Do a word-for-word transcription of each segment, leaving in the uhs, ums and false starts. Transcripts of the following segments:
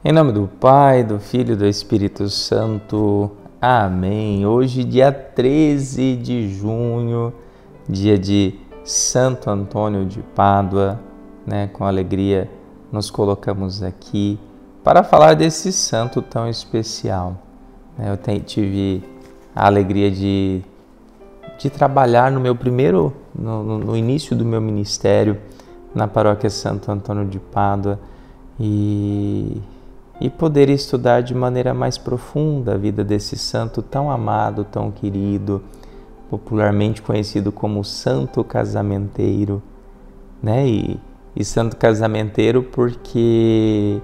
Em nome do Pai, do Filho e do Espírito Santo. Amém. Hoje, dia treze de junho, dia de Santo Antônio de Pádua, né? Com alegria nos colocamos aqui para falar desse santo tão especial. Eu tive a alegria de, de trabalhar no meu primeiro, no, no início do meu ministério, na paróquia Santo Antônio de Pádua, e, e poder estudar de maneira mais profunda a vida desse santo tão amado, tão querido, popularmente conhecido como Santo Casamenteiro, né? E, e Santo Casamenteiro porque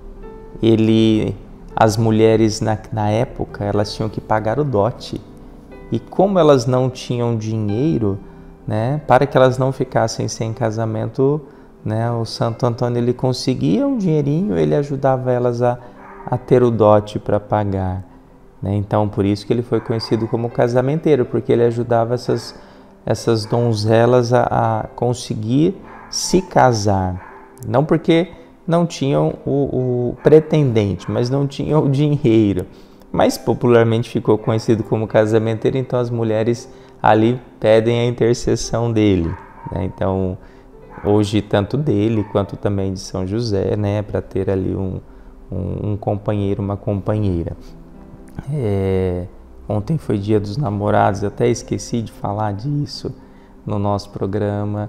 ele, as mulheres na, na época, elas tinham que pagar o dote. E como elas não tinham dinheiro, né, para que elas não ficassem sem casamento, né, o Santo Antônio ele conseguia um dinheirinho, ele ajudava elas a, a ter o dote para pagar, né? Então por isso que ele foi conhecido como casamenteiro, porque ele ajudava essas, essas donzelas a, a conseguir se casar, não porque não tinham o, o pretendente, mas não tinham o dinheiro, mas popularmente ficou conhecido como casamenteiro. Então as mulheres ali pedem a intercessão dele, né? Então hoje tanto dele quanto também de São José, né, para ter ali um, um, um companheiro, uma companheira. É, ontem foi dia dos namorados, eu até esqueci de falar disso no nosso programa,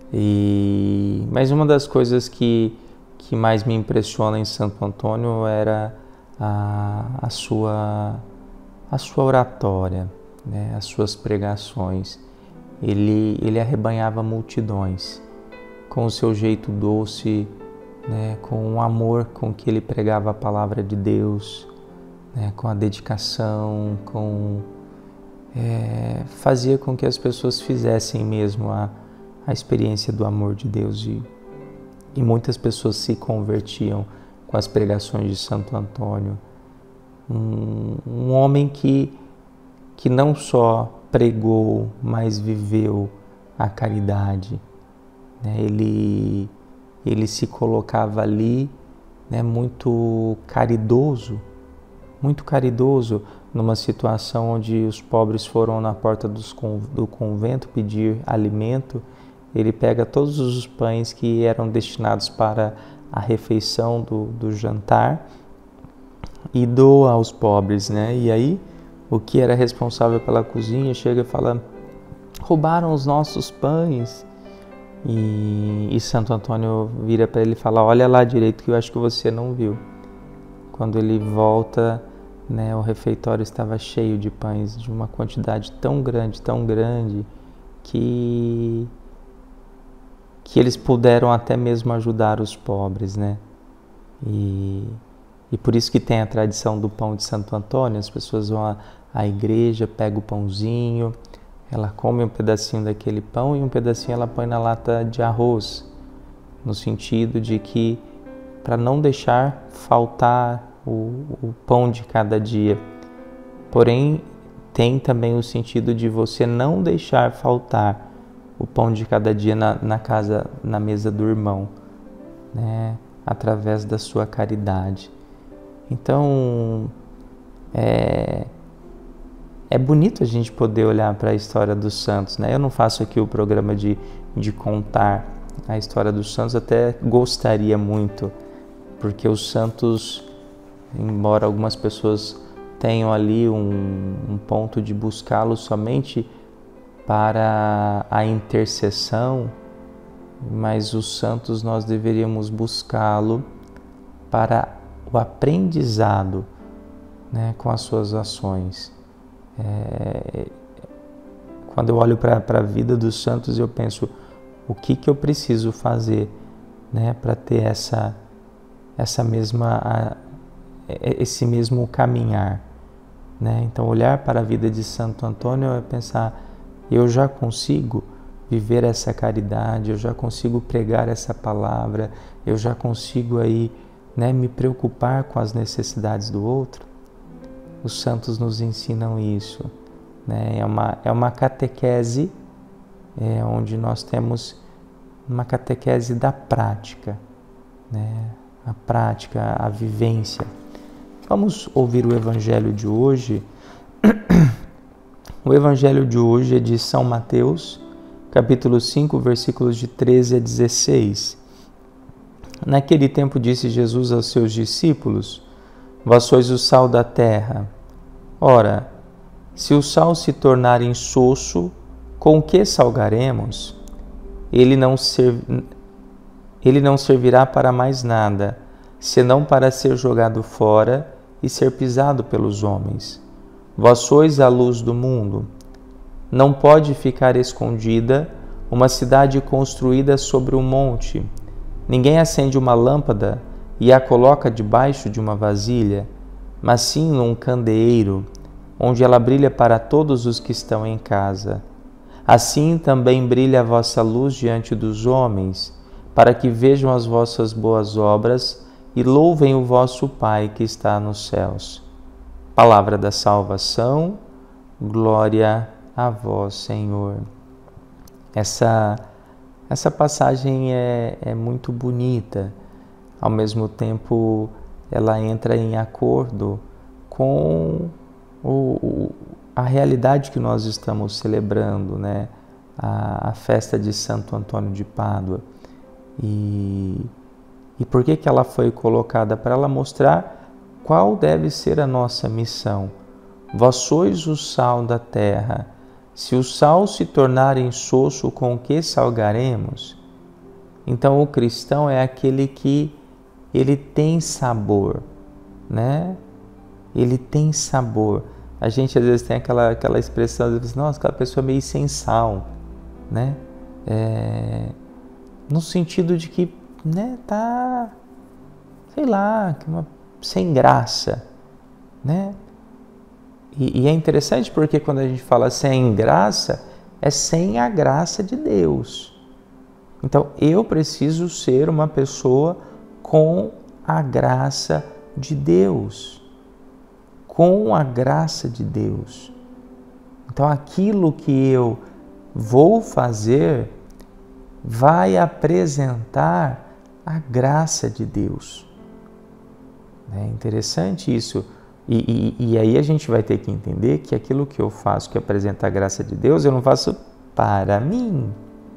e mas uma das coisas que, que mais me impressiona em Santo Antônio era a, a, sua, a sua oratória, né, as suas pregações. Ele, ele arrebanhava multidões com o seu jeito doce, né, com o amor com que ele pregava a palavra de Deus, né, com a dedicação, com, é, fazia com que as pessoas fizessem mesmo a, a experiência do amor de Deus, e, e muitas pessoas se convertiam com as pregações de Santo Antônio. Um, um homem que, que não só pregou, mas viveu a caridade, né? Ele, ele se colocava ali, né, muito caridoso, muito caridoso, numa situação onde os pobres foram na porta dos, do convento pedir alimento. Ele pega todos os pães que eram destinados para a refeição do, do jantar e doa aos pobres, né? E aí o que era responsável pela cozinha chega e fala: roubaram os nossos pães. E, e Santo Antônio vira para ele e fala: olha lá direito que eu acho que você não viu. Quando ele volta, né, o refeitório estava cheio de pães, de uma quantidade tão grande, tão grande, que, que eles puderam até mesmo ajudar os pobres, né? E, e por isso que tem a tradição do pão de Santo Antônio. As pessoas vão à, à igreja, pegam o pãozinho, ela come um pedacinho daquele pão e um pedacinho ela põe na lata de arroz, no sentido de que para não deixar faltar o, o pão de cada dia. Porém, tem também o sentido de você não deixar faltar o pão de cada dia na, na casa, na mesa do irmão, né? Através da sua caridade. Então, é... É bonito a gente poder olhar para a história dos santos, né? Eu não faço aqui o programa de, de contar a história dos santos, até gostaria muito, porque os santos, embora algumas pessoas tenham ali um, um ponto de buscá-los somente para a intercessão, mas os santos nós deveríamos buscá-lo para o aprendizado, né, com as suas ações. É, quando eu olho para a vida dos santos, eu penso: o que, que eu preciso fazer, né, para ter essa, essa mesma, a, esse mesmo caminhar, né? Então olhar para a vida de Santo Antônio é pensar: eu já consigo viver essa caridade, eu já consigo pregar essa palavra, eu já consigo aí, né, me preocupar com as necessidades do outro. Os santos nos ensinam isso, né? É uma, é uma catequese, é, onde nós temos uma catequese da prática, né? a prática, a vivência. Vamos ouvir o Evangelho de hoje. O Evangelho de hoje é de São Mateus, capítulo cinco, versículos de treze a dezesseis. Naquele tempo disse Jesus aos seus discípulos: Vós sois o sal da terra. Ora, se o sal se tornar insosso, com que salgaremos? Ele não, serv... Ele não servirá para mais nada, senão para ser jogado fora e ser pisado pelos homens. Vós sois a luz do mundo. Não pode ficar escondida uma cidade construída sobre um monte. Ninguém acende uma lâmpada e a coloca debaixo de uma vasilha, mas sim num candeeiro, onde ela brilha para todos os que estão em casa. Assim também brilha a vossa luz diante dos homens, para que vejam as vossas boas obras e louvem o vosso Pai que está nos céus. Palavra da salvação, glória a vós, Senhor. Essa, essa passagem é, é muito bonita, ao mesmo tempo ela entra em acordo com o, o, a realidade que nós estamos celebrando, né? A, a festa de Santo Antônio de Pádua. E, e por que que ela foi colocada? Para ela mostrar qual deve ser a nossa missão. Vós sois o sal da terra. Se o sal se tornar insosso, com que salgaremos? Então o cristão é aquele que ele tem sabor, né? Ele tem sabor. A gente às vezes tem aquela, aquela expressão, às vezes, nossa, aquela pessoa meio sem sal, né? É, no sentido de que, né, tá, sei lá, uma, sem graça, né? E, e é interessante porque quando a gente fala sem graça, é sem a graça de Deus. Então, eu preciso ser uma pessoa com a graça de Deus. Com a graça de Deus. Então, aquilo que eu vou fazer vai apresentar a graça de Deus. É interessante isso. E, e, e aí a gente vai ter que entender que aquilo que eu faço que apresenta a graça de Deus, eu não faço para mim.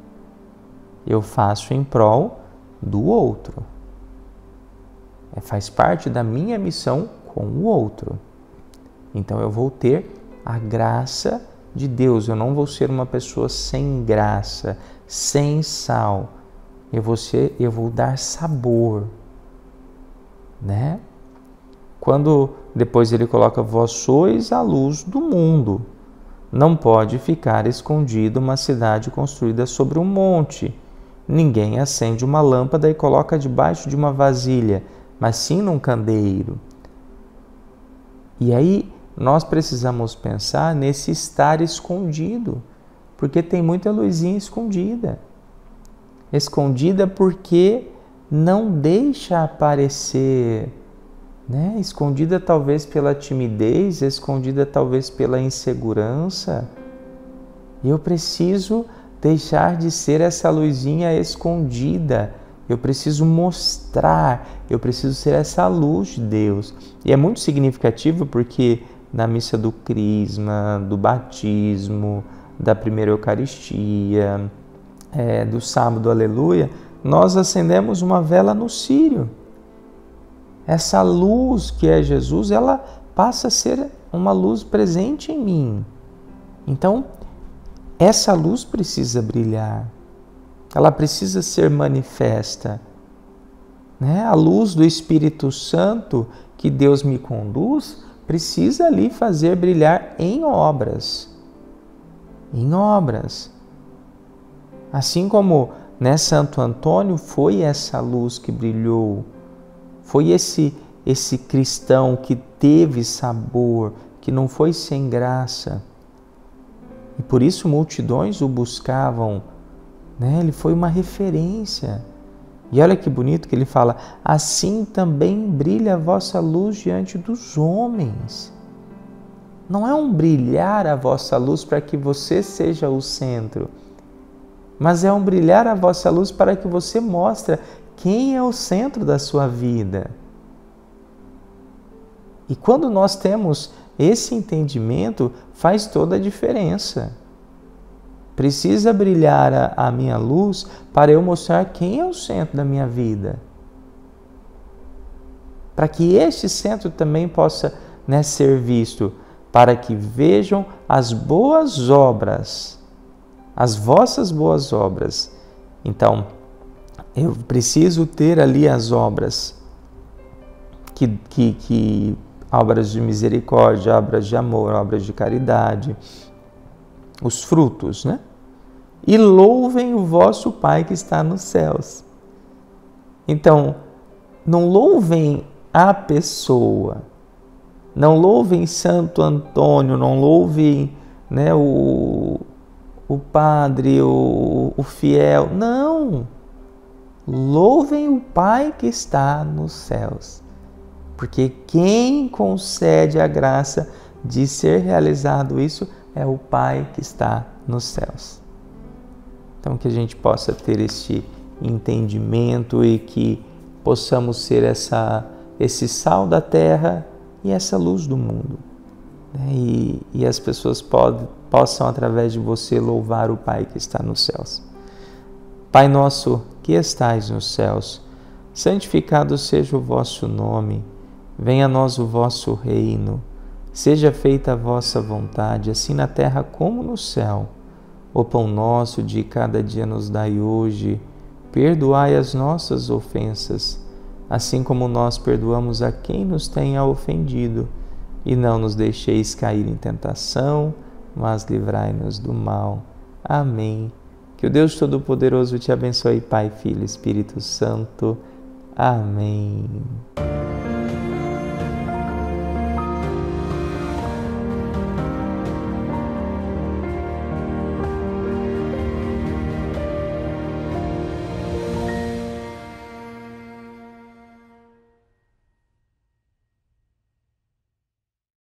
Eu faço em prol do outro. É, faz parte da minha missão com o outro. Então eu vou ter a graça de Deus. Eu não vou ser uma pessoa sem graça, sem sal. Eu vou ser, eu vou dar sabor, né? Quando depois ele coloca, vós sois a luz do mundo. Não pode ficar escondida uma cidade construída sobre um monte. Ninguém acende uma lâmpada e coloca debaixo de uma vasilha, mas sim num candeeiro. E aí nós precisamos pensar nesse estar escondido, porque tem muita luzinha escondida. Escondida porque não deixa aparecer, né? Escondida talvez pela timidez, escondida talvez pela insegurança. Eu preciso deixar de ser essa luzinha escondida. Eu preciso mostrar, eu preciso ser essa luz de Deus. E é muito significativo porque na missa do crisma, do batismo, da primeira Eucaristia, é, do sábado, aleluia, nós acendemos uma vela no círio. Essa luz que é Jesus, ela passa a ser uma luz presente em mim. Então, essa luz precisa brilhar. Ela precisa ser manifesta, né? A luz do Espírito Santo que Deus me conduz precisa ali fazer brilhar em obras. Em obras. Assim como, né, Santo Antônio foi essa luz que brilhou, foi esse, esse cristão que teve sabor, que não foi sem graça. E por isso multidões o buscavam, né? Ele foi uma referência. E olha que bonito que ele fala, assim também brilha a vossa luz diante dos homens. Não é um brilhar a vossa luz para que você seja o centro, mas é um brilhar a vossa luz para que você mostre quem é o centro da sua vida. E quando nós temos esse entendimento, faz toda a diferença. Precisa brilhar a, a minha luz para eu mostrar quem é o centro da minha vida. Para que este centro também possa, né, ser visto, para que vejam as boas obras, as vossas boas obras. Então, eu preciso ter ali as obras, que, que, que obras de misericórdia, obras de amor, obras de caridade, os frutos, né? E louvem o vosso Pai que está nos céus. Então, não louvem a pessoa, não louvem Santo Antônio, não louvem, né, o, o padre, o, o fiel, não. Louvem o Pai que está nos céus. Porque quem concede a graça de ser realizado isso é o Pai que está nos céus. Então, que a gente possa ter este entendimento e que possamos ser essa, esse sal da terra e essa luz do mundo. E, e as pessoas pod, possam, através de você, louvar o Pai que está nos céus. Pai nosso que estais nos céus, santificado seja o vosso nome. Venha a nós o vosso reino, seja feita a vossa vontade, assim na terra como no céu. O pão nosso de cada dia nos dai hoje, perdoai as nossas ofensas, assim como nós perdoamos a quem nos tenha ofendido, e não nos deixeis cair em tentação, mas livrai-nos do mal. Amém. Que o Deus Todo-Poderoso te abençoe, Pai, Filho e Espírito Santo. Amém.